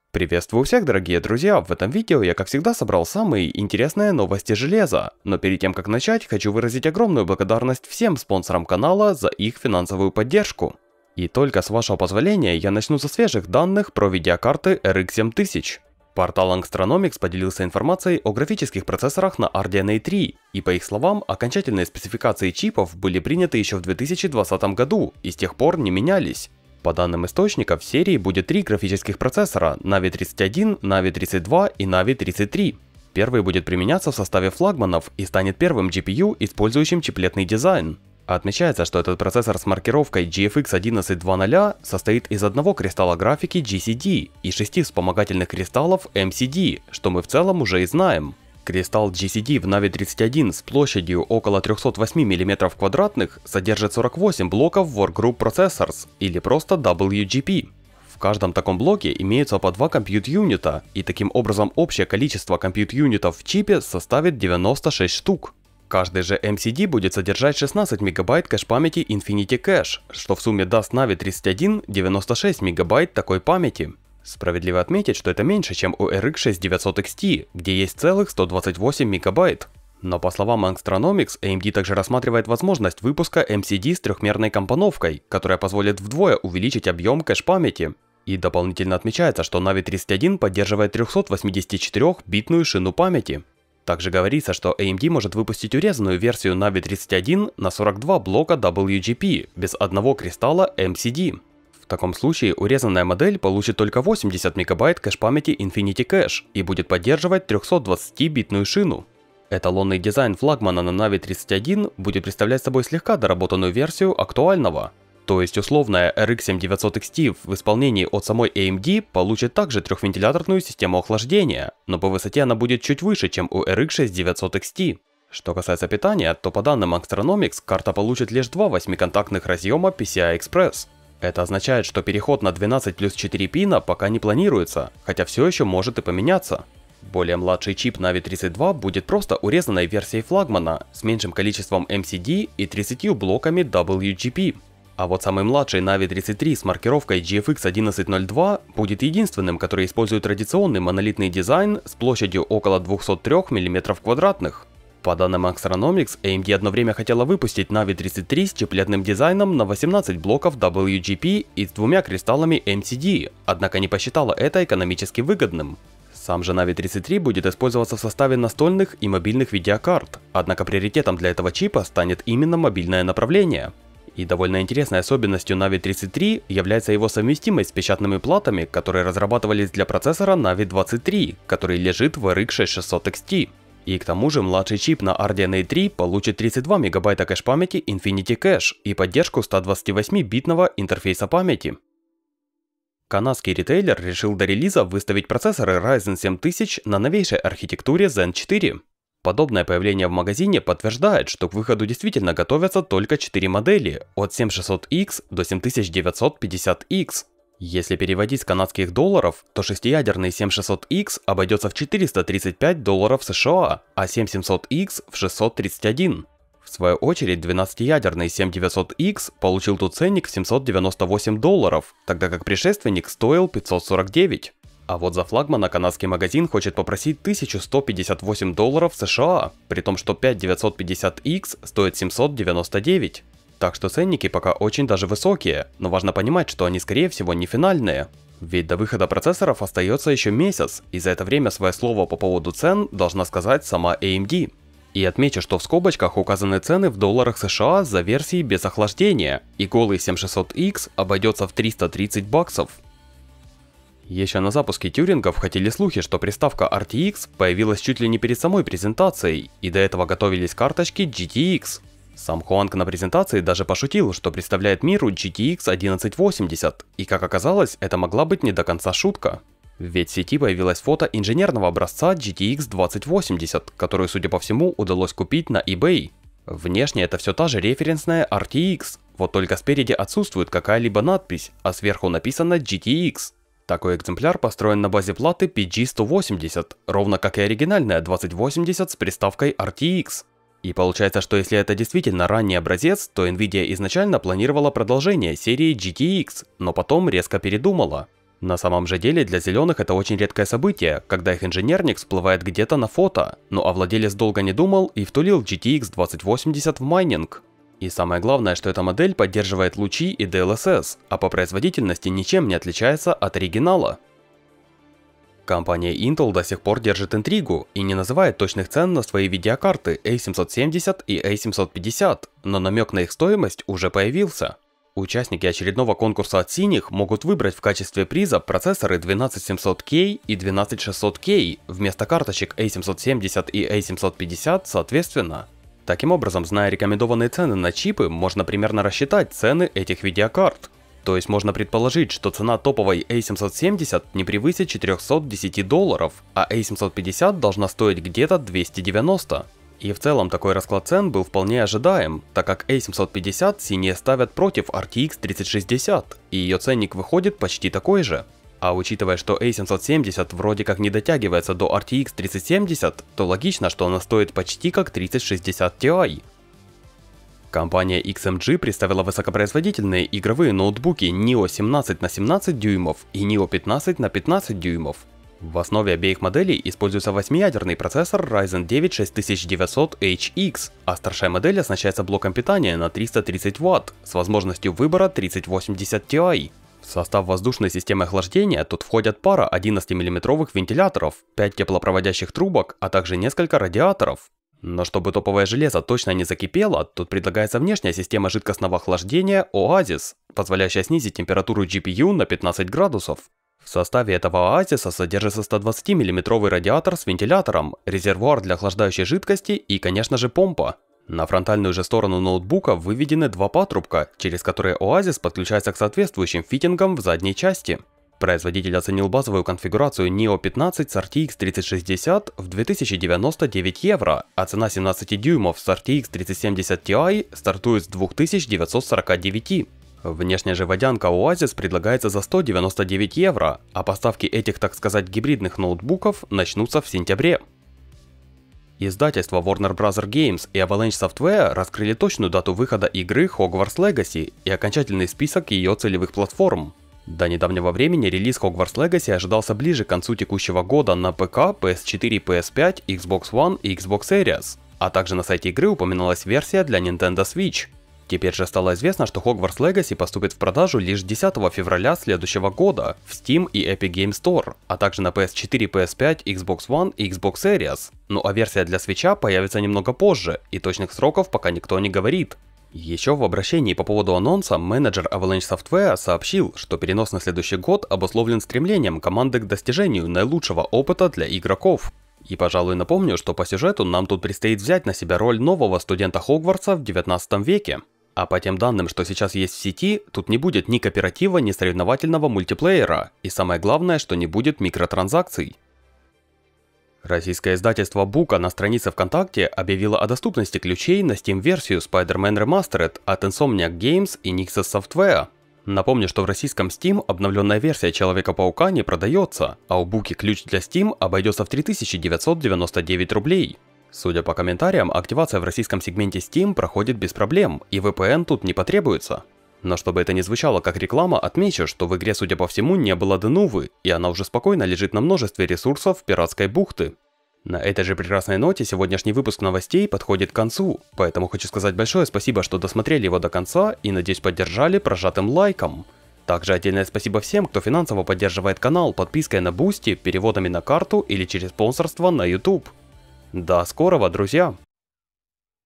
Приветствую всех, дорогие друзья! В этом видео я, как всегда, собрал самые интересные новости железа. Но перед тем, как начать, хочу выразить огромную благодарность всем спонсорам канала за их финансовую поддержку. И только с вашего позволения я начну со свежих данных про видеокарты RX 7000. Портал Angstronomics поделился информацией о графических процессорах на RDNA 3, и по их словам, окончательные спецификации чипов были приняты еще в 2020 году и с тех пор не менялись. По данным источника, в серии будет 3 графических процессора Navi 31, Navi 32 и Navi 33. Первый будет применяться в составе флагманов и станет первым GPU, использующим чиплетный дизайн. Отмечается, что этот процессор с маркировкой GFX 1100 состоит из одного кристалла графики GCD и 6 вспомогательных кристаллов MCD, что мы в целом уже и знаем. Кристалл GCD в Navi 31 с площадью около 308 мм² содержит 48 блоков Workgroup Processors, или просто WGP. В каждом таком блоке имеются по 2 компьют-юнита, и таким образом общее количество компьют-юнитов в чипе составит 96 штук. Каждый же MCD будет содержать 16 МБ кэш-памяти Infinity Cache, что в сумме даст Navi 31 96 МБ такой памяти. Справедливо отметить, что это меньше, чем у RX 6900 XT, где есть целых 128 МБ. Но по словам Angstronomics, AMD также рассматривает возможность выпуска MCD с трехмерной компоновкой, которая позволит вдвое увеличить объем кэш-памяти. И дополнительно отмечается, что Navi 31 поддерживает 384-битную шину памяти. Также говорится, что AMD может выпустить урезанную версию Navi 31 на 42 блока WGP, без одного кристалла MCD. В таком случае урезанная модель получит только 80 МБ кэш-памяти Infinity Cache и будет поддерживать 320-битную шину. Эталонный дизайн флагмана на Navi 31 будет представлять собой слегка доработанную версию актуального. То есть условная RX 7900 XT в исполнении от самой AMD получит также трехвентиляторную систему охлаждения, но по высоте она будет чуть выше, чем у RX 6900 XT. Что касается питания, то по данным Angstronomics, карта получит лишь 2 8-контактных разъема PCI-Express. Это означает, что переход на 12 плюс 4 пина пока не планируется, хотя все еще может и поменяться. Более младший чип Navi 32 будет просто урезанной версией флагмана с меньшим количеством MCD и 30 блоками WGP. А вот самый младший Navi 33 с маркировкой GFX 1102 будет единственным, который использует традиционный монолитный дизайн с площадью около 203 мм². По данным Angstronomics, AMD одно время хотела выпустить Navi 33 с чиплетным дизайном на 18 блоков WGP и с 2 кристаллами MCD, однако не посчитала это экономически выгодным. Сам же Navi 33 будет использоваться в составе настольных и мобильных видеокарт, однако приоритетом для этого чипа станет именно мобильное направление. И довольно интересной особенностью Navi 33 является его совместимость с печатными платами, которые разрабатывались для процессора Navi 23, который лежит в RX 6600 XT. И к тому же младший чип на RDNA 3 получит 32 МБ кэш-памяти Infinity Cache и поддержку 128-битного интерфейса памяти. Канадский ритейлер решил до релиза выставить процессоры Ryzen 7000 на новейшей архитектуре Zen 4. Подобное появление в магазине подтверждает, что к выходу действительно готовятся только 4 модели, от 7600X до 7950X. Если переводить с канадских долларов, то 6-ядерный 7600X обойдется в $435 США, а 7700X в 631. В свою очередь, 12-ядерный 7900X получил тут ценник в $798, тогда как предшественник стоил $549. А вот за флагмана канадский магазин хочет попросить $1158 США, при том, что 5950X стоит $799. Так что ценники пока очень даже высокие, но важно понимать, что они скорее всего не финальные. Ведь до выхода процессоров остается еще месяц, и за это время свое слово по поводу цен должна сказать сама AMD. И отмечу, что в скобочках указаны цены в долларах США за версии без охлаждения, и голый 7600X обойдется в $330. Еще на запуске тюрингов ходили слухи, что приставка RTX появилась чуть ли не перед самой презентацией, и до этого готовились карточки GTX. Сам Хуанг на презентации даже пошутил, что представляет миру GTX 1180, и как оказалось, это могла быть не до конца шутка. Ведь в сети появилось фото инженерного образца GTX 2080, которую, судя по всему, удалось купить на eBay. Внешне это все та же референсная RTX, вот только спереди отсутствует какая-либо надпись, а сверху написано GTX. Такой экземпляр построен на базе платы PG180, ровно как и оригинальная 2080 с приставкой RTX. И получается, что если это действительно ранний образец, то Nvidia изначально планировала продолжение серии GTX, но потом резко передумала. На самом же деле для зеленых это очень редкое событие, когда их инженерник всплывает где-то на фото, ну а владелец долго не думал и втулил GTX 2080 в майнинг. И самое главное, что эта модель поддерживает лучи и DLSS, а по производительности ничем не отличается от оригинала. Компания Intel до сих пор держит интригу и не называет точных цен на свои видеокарты A770 и A750, но намек на их стоимость уже появился. Участники очередного конкурса от синих могут выбрать в качестве приза процессоры 12700K и 12600K вместо карточек A770 и A750 соответственно. Таким образом, зная рекомендованные цены на чипы, можно примерно рассчитать цены этих видеокарт. То есть можно предположить, что цена топовой A770 не превысит $410, а A750 должна стоить где-то 290. И в целом такой расклад цен был вполне ожидаем, так как A750 синие ставят против RTX 3060, и ее ценник выходит почти такой же. А учитывая, что A770 вроде как не дотягивается до RTX 3070, то логично, что она стоит почти как 3060 Ti. Компания XMG представила высокопроизводительные игровые ноутбуки Neo 17 на 17 дюймов и Neo 15 на 15 дюймов. В основе обеих моделей используется 8-ядерный процессор Ryzen 9 6900HX, а старшая модель оснащается блоком питания на 330 Вт с возможностью выбора 3080 Ti. В состав воздушной системы охлаждения тут входят пара 11 мм вентиляторов, 5 теплопроводящих трубок, а также несколько радиаторов. Но чтобы топовое железо точно не закипело, тут предлагается внешняя система жидкостного охлаждения Oasis, позволяющая снизить температуру GPU на 15 градусов. В составе этого оазиса содержится 120 мм радиатор с вентилятором, резервуар для охлаждающей жидкости и, конечно же, помпа. На фронтальную же сторону ноутбука выведены два патрубка, через которые Oasis подключается к соответствующим фитингам в задней части. Производитель оценил базовую конфигурацию Neo 15 с RTX 3060 в 2099 евро, а цена 17 дюймов с RTX 3070 Ti стартует с 2949. Внешняя же водянка Oasis предлагается за 199 евро, а поставки этих, так сказать, гибридных ноутбуков начнутся в сентябре. Издательства Warner Bros. Games и Avalanche Software раскрыли точную дату выхода игры Hogwarts Legacy и окончательный список ее целевых платформ. До недавнего времени релиз Hogwarts Legacy ожидался ближе к концу текущего года на ПК, PS4, PS5, Xbox One и Xbox Series, а также на сайте игры упоминалась версия для Nintendo Switch. Теперь же стало известно, что Hogwarts Legacy поступит в продажу лишь 10 февраля следующего года в Steam и Epic Game Store, а также на PS4, PS5, Xbox One и Xbox Series. Ну а версия для Switch появится немного позже, и точных сроков пока никто не говорит. Еще в обращении по поводу анонса менеджер Avalanche Software сообщил, что перенос на следующий год обусловлен стремлением команды к достижению наилучшего опыта для игроков. И, пожалуй, напомню, что по сюжету нам тут предстоит взять на себя роль нового студента Хогвартса в 19 веке. А по тем данным, что сейчас есть в сети, тут не будет ни кооператива, ни соревновательного мультиплеера, и самое главное, что не будет микротранзакций. Российское издательство Бука на странице ВКонтакте объявило о доступности ключей на Steam-версию Spider-Man Remastered от Insomniac Games и Nixxes Software. Напомню, что в российском Steam обновленная версия Человека-паука не продается, а у Буки ключ для Steam обойдется в 3999 рублей. Судя по комментариям, активация в российском сегменте Steam проходит без проблем, и VPN тут не потребуется. Но чтобы это не звучало как реклама, отмечу, что в игре, судя по всему, не было Денувы, и она уже спокойно лежит на множестве ресурсов пиратской бухты. На этой же прекрасной ноте сегодняшний выпуск новостей подходит к концу, поэтому хочу сказать большое спасибо, что досмотрели его до конца и, надеюсь, поддержали прожатым лайком. Также отдельное спасибо всем, кто финансово поддерживает канал подпиской на Boosty, переводами на карту или через спонсорство на YouTube. До скорого, друзья!